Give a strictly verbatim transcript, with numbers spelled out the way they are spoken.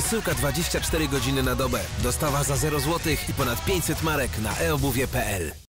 Wysyłka dwadzieścia cztery godziny na dobę. Dostawa za zero złotych i ponad pięćset marek na e obuwie kropka p l.